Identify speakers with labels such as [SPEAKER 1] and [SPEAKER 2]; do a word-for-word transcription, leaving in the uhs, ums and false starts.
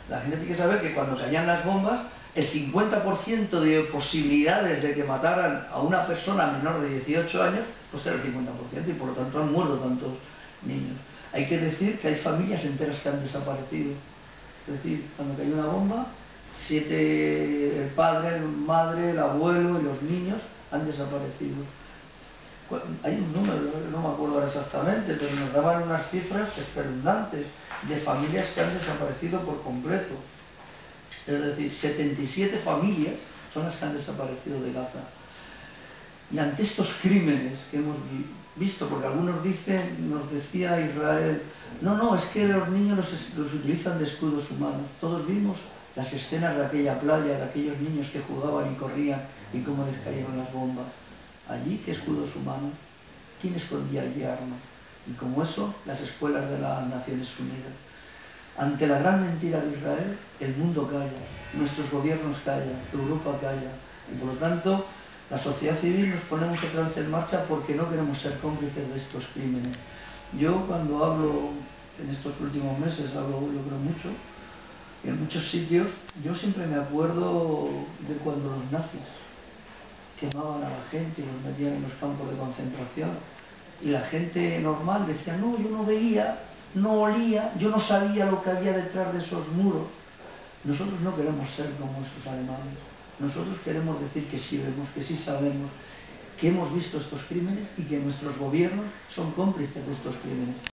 [SPEAKER 1] La gente tiene que saber que cuando caían las bombas, el cincuenta por ciento de posibilidades de que mataran a una persona menor de dieciocho años, pues era el cincuenta por ciento, y por lo tanto han muerto tantos niños. Hay que decir que hay familias enteras que han desaparecido. Es decir, cuando cayó una bomba, siete, el padre, la madre, el abuelo y los niños han desaparecido. Hay un número, no me acuerdo ahora exactamente, pero nos daban unas cifras espeluznantes de familias que han desaparecido por completo. Es decir, setenta y siete familias son las que han desaparecido de Gaza. Y ante estos crímenes que hemos visto, porque algunos dicen, nos decía Israel, no, no, es que los niños los, los utilizan de escudos humanos. Todos vimos las escenas de aquella playa, de aquellos niños que jugaban y corrían y cómo les cayeron las bombas. Allí, ¿qué escudos humanos? ¿Quién escondía allí armas? Y como eso, las escuelas de las Naciones Unidas. Ante la gran mentira de Israel, el mundo calla, nuestros gobiernos callan, Europa calla. Y por lo tanto, la sociedad civil nos ponemos otra vez en marcha porque no queremos ser cómplices de estos crímenes. Yo cuando hablo, en estos últimos meses, hablo yo creo mucho, en muchos sitios, yo siempre me acuerdo de cuando los nazis quemaban a la gente y los metían en los campos de concentración. Y la gente normal decía, no, yo no veía, no olía, yo no sabía lo que había detrás de esos muros. Nosotros no queremos ser como esos alemanes. Nosotros queremos decir que sí vemos, que sí sabemos, que hemos visto estos crímenes y que nuestros gobiernos son cómplices de estos crímenes.